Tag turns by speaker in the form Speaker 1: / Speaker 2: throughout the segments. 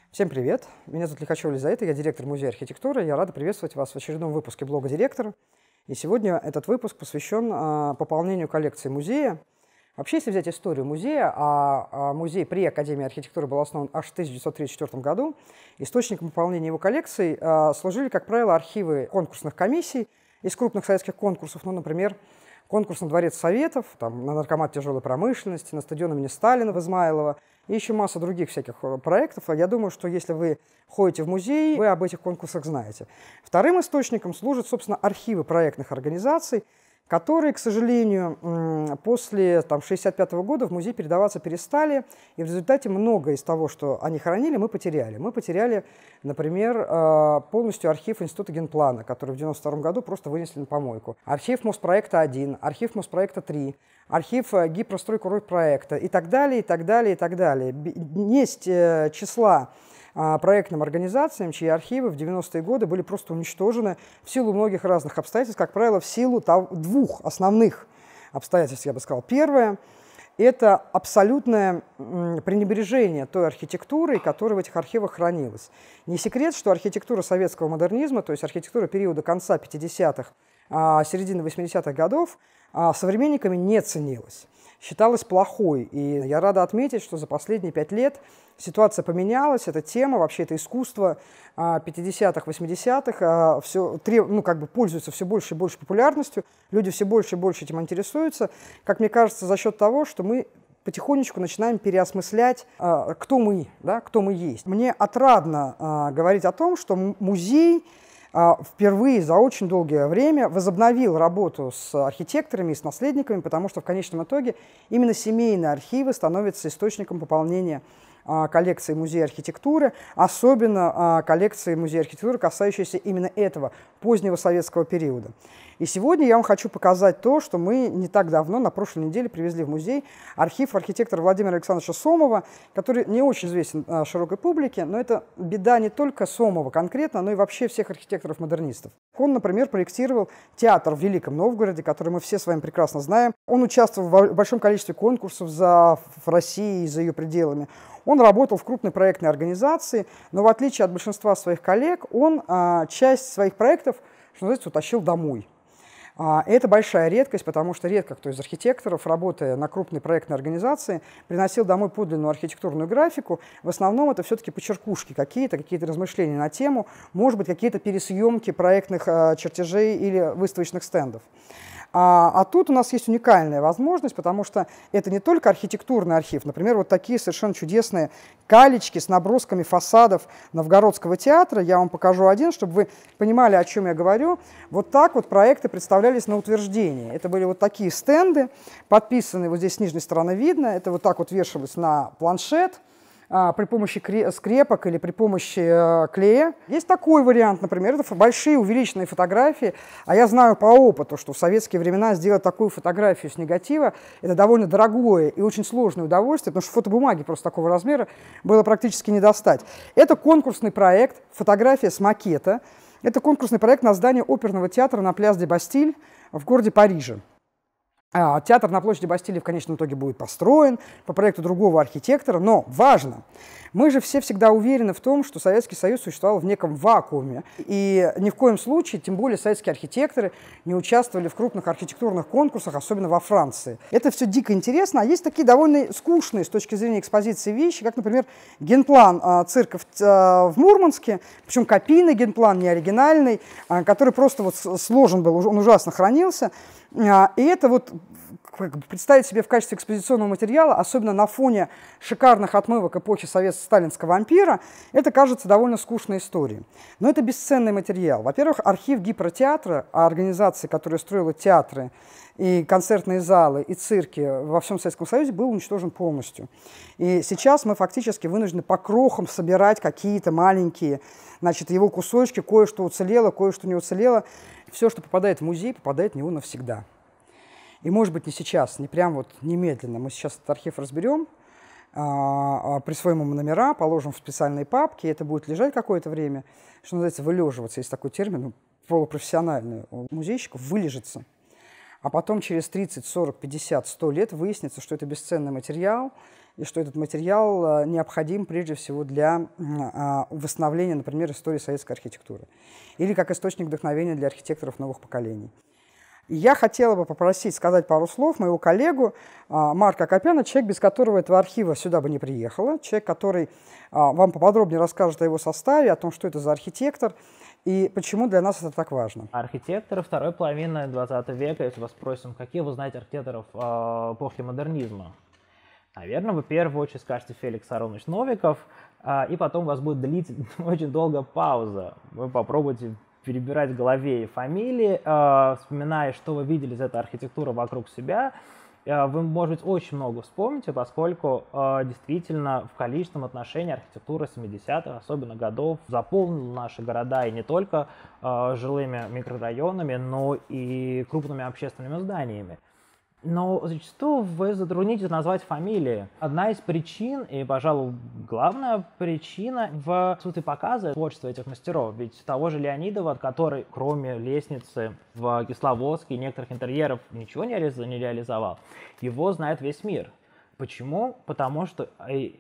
Speaker 1: Всем привет! Меня зовут Лихачева Лизавета, я директор Музея архитектуры. Я рада приветствовать вас в очередном выпуске блога «Директор». И сегодня этот выпуск посвящен пополнению коллекции музея. Вообще, если взять историю музея, музей при Академии архитектуры был основан аж в 1934 году, источником пополнения его коллекций служили, как правило, архивы конкурсных комиссий из крупных советских конкурсов, например, конкурс на Дворец Советов, на Наркомат тяжелой промышленности, на стадион имени Сталина в Измайлово и еще масса других всяких проектов. Я думаю, что если вы ходите в музей, вы об этих конкурсах знаете. Вторым источником служат, собственно, архивы проектных организаций, которые, к сожалению, после 1965 года в музей передаваться перестали, и в результате многое из того, что они хранили, мы потеряли. Мы потеряли, например, полностью архив Института генплана, который в 1992 году просто вынесли на помойку. Архив Моспроекта-1, архив Моспроекта-3, архив Гипростройкурортпроекта и так далее, и так далее, и так далее. Есть числа проектным организациям, чьи архивы в 90-е годы были просто уничтожены в силу многих разных обстоятельств, как правило, в силу двух основных обстоятельств, я бы сказал. Первое – это абсолютное пренебрежение той архитектурой, которая в этих архивах хранилась. Не секрет, что архитектура советского модернизма, то есть архитектура периода конца 50-х, середины 80-х годов, современниками не ценилась, считалась плохой. И я рада отметить, что за последние 5 лет ситуация поменялась, эта тема, вообще это искусство 50-х, 80-х пользуется все больше и больше популярностью, люди все больше и больше этим интересуются, как мне кажется, за счет того, что мы потихонечку начинаем переосмыслять, кто мы, кто мы есть. Мне отрадно говорить о том, что музей впервые за очень долгое время возобновил работу с архитекторами и с наследниками, потому что в конечном итоге именно семейные архивы становятся источником пополнения коллекции Музея архитектуры, особенно коллекции Музея архитектуры, касающейся именно этого позднего советского периода. И сегодня я вам хочу показать то, что мы не так давно, на прошлой неделе, привезли в музей архив архитектора Владимира Александровича Сомова, который не очень известен широкой публике, но это беда не только Сомова конкретно, но и вообще всех архитекторов-модернистов. Он, например, проектировал театр в Великом Новгороде, который мы все с вами прекрасно знаем. Он участвовал в большом количестве конкурсов в России и за ее пределами. Он работал в крупной проектной организации, но в отличие от большинства своих коллег, он часть своих проектов, что называется, утащил домой. Это большая редкость, потому что редко кто из архитекторов, работая на крупной проектной организации, приносил домой подлинную архитектурную графику. В основном это все-таки почеркушки какие-то размышления на тему, может быть, какие-то пересъемки проектных чертежей или выставочных стендов. А тут у нас есть уникальная возможность, потому что это не только архитектурный архив. Например, вот такие совершенно чудесные калечки с набросками фасадов Новгородского театра. Я вам покажу один, чтобы вы понимали, о чем я говорю. Вот так вот проекты представлялись на утверждение. Это были вот такие стенды, подписанные, вот здесь с нижней стороны видно. Это вот так вот вешалось на планшет при помощи скрепок или при помощи клея. Есть такой вариант, например, это большие увеличенные фотографии, а я знаю по опыту, что в советские времена сделать такую фотографию с негатива – это довольно дорогое и очень сложное удовольствие, потому что фотобумаги просто такого размера было практически не достать. Это конкурсный проект «Фотография с макета». Это конкурсный проект на здание оперного театра на Пляс-де-Бастиль в городе Париже. Театр на площади Бастилии в конечном итоге будет построен по проекту другого архитектора, но важно, мы же все всегда уверены в том, что Советский Союз существовал в неком вакууме, и ни в коем случае, тем более советские архитекторы, не участвовали в крупных архитектурных конкурсах, особенно во Франции. Это все дико интересно, а есть такие довольно скучные с точки зрения экспозиции вещи, как, например, генплан цирка в Мурманске, причем копийный генплан, не оригинальный, который просто вот сложен был, он ужасно хранился. И это вот представить себе в качестве экспозиционного материала, особенно на фоне шикарных отмывок эпохи сталинского ампира, это кажется довольно скучной историей. Но это бесценный материал. Во-первых, архив Гипротеатра, организации, которая строила театры и концертные залы, и цирки во всем Советском Союзе, был уничтожен полностью. И сейчас мы фактически вынуждены по крохам собирать какие-то маленькие, его кусочки, кое-что уцелело, кое-что не уцелело. Все, что попадает в музей, попадает в него навсегда. И, может быть, не сейчас, не прям вот немедленно. Мы сейчас этот архив разберем, присвоим ему номера, положим в специальные папки, и это будет лежать какое-то время, что называется, вылеживаться. Есть такой термин, полупрофессиональный у музейщиков, вылежится. А потом через 30, 40, 50, 100 лет выяснится, что это бесценный материал, и что этот материал необходим прежде всего для восстановления, например, истории советской архитектуры или как источник вдохновения для архитекторов новых поколений. И я хотела бы попросить сказать пару слов моего коллегу Марка Акопяна, человек, без которого этого архива сюда бы не приехало, человек, который вам поподробнее расскажет о его составе, о том, что это за архитектор и почему для нас это так важно.
Speaker 2: Архитекторы второй половины 20 века, если вас спросим, какие вы знаете архитекторов эпохи модернизма? Наверное, вы в первую очередь скажете Феликс Аронович Новиков, и потом у вас будет длиться очень долгая пауза. Вы попробуйте перебирать в голове фамилии, вспоминая, что вы видели из этой архитектуры вокруг себя. Вы, может быть, очень много вспомните, поскольку действительно в количественном отношении архитектура 70-х, особенно годов, заполнила наши города и не только жилыми микрорайонами, но и крупными общественными зданиями. Но зачастую вы затруднитесь назвать фамилии. Одна из причин, и, пожалуй, главная причина в отсутствии показа творчества этих мастеров. Ведь того же Леонидова, который, кроме лестницы в Кисловодске и некоторых интерьеров, ничего не реализовал, его знает весь мир. Почему? Потому что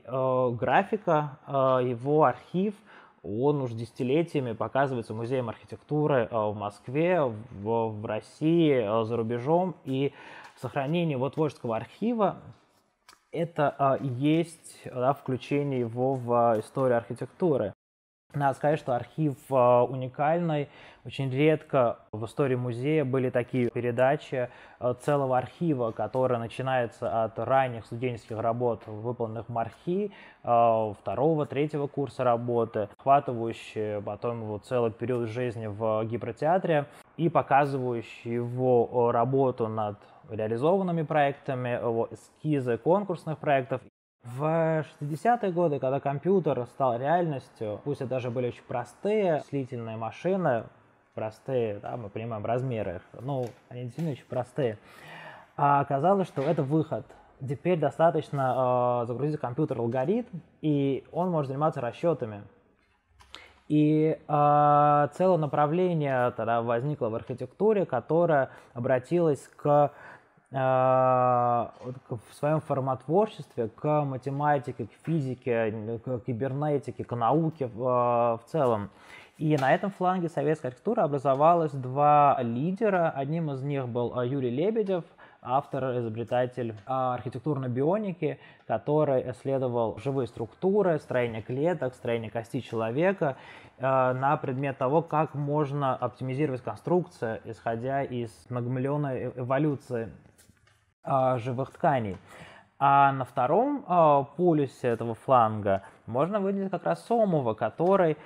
Speaker 2: графика, его архив, он уже десятилетиями показывается музеем архитектуры в Москве, в России, за рубежом. И сохранение его творческого архива – это есть включение его в историю архитектуры. Надо сказать, что архив уникальный. Очень редко в истории музея были такие передачи целого архива, который начинается от ранних студенческих работ, выполненных в МАРХИ, второго, третьего курса работы, охватывающие потом его целый период жизни в Гипротеатре и показывающие его работу над реализованными проектами, его эскизы конкурсных проектов. В 60-е годы, когда компьютер стал реальностью, пусть это даже были очень простые слительные машины, простые, да, мы понимаем размеры их, но они действительно очень простые, а оказалось, что это выход. Теперь достаточно загрузить в компьютер алгоритм, и он может заниматься расчетами. И целое направление тогда возникло в архитектуре, которое обратилось в своем формотворчестве к математике, к физике, к кибернетике, к науке в целом. И на этом фланге советской архитектуры образовалось два лидера. Одним из них был Юрий Лебедев, автор, изобретатель архитектурной бионики, который исследовал живые структуры, строение клеток, строение кости человека на предмет того, как можно оптимизировать конструкцию, исходя из многомиллионной эволюции живых тканей. А на втором полюсе этого фланга можно выделить как раз Сомова, который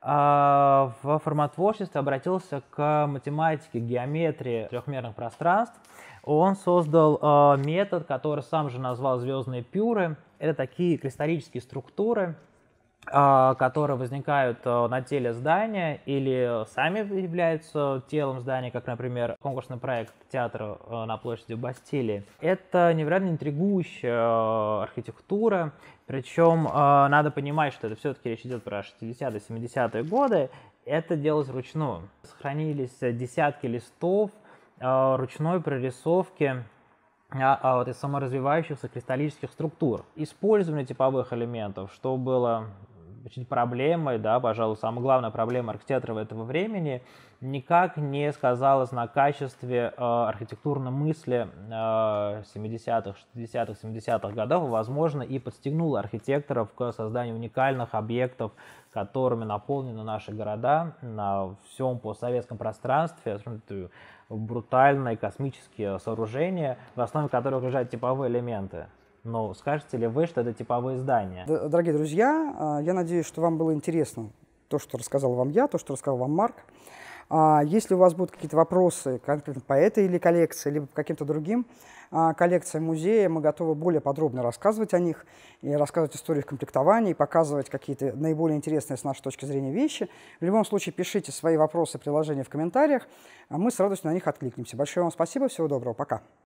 Speaker 2: в формотворчестве обратился к математике, геометрии трехмерных пространств. Он создал метод, который сам же назвал звездные пюры. Это такие кристаллические структуры, которые возникают на теле здания или сами являются телом здания, как, например, конкурсный проект театра на площади Бастилии. Это невероятно интригующая архитектура, причем надо понимать, что это все-таки речь идет про 60-е, 70-е годы, это делалось вручную. Сохранились десятки листов ручной прорисовки из саморазвивающихся кристаллических структур. Использование типовых элементов, что было очень проблемой, да, пожалуй, самая главная проблема архитекторов этого времени, никак не сказалось на качестве архитектурной мысли 70-х, 60-х, 70-х годов, возможно, и подстегнуло архитекторов к созданию уникальных объектов, которыми наполнены наши города на всем постсоветском пространстве, брутальные космические сооружения, в основе которых лежат типовые элементы. Но скажете ли вы, что это типовые здания?
Speaker 1: Дорогие друзья, я надеюсь, что вам было интересно то, что рассказал вам я, то, что рассказал вам Марк. Если у вас будут какие-то вопросы конкретно по этой или коллекции, либо по каким-то другим коллекциям музея, мы готовы более подробно рассказывать о них, и рассказывать историю их комплектования, и показывать какие-то наиболее интересные с нашей точки зрения вещи. В любом случае, пишите свои вопросы, предложения в комментариях, а мы с радостью на них откликнемся. Большое вам спасибо, всего доброго, пока.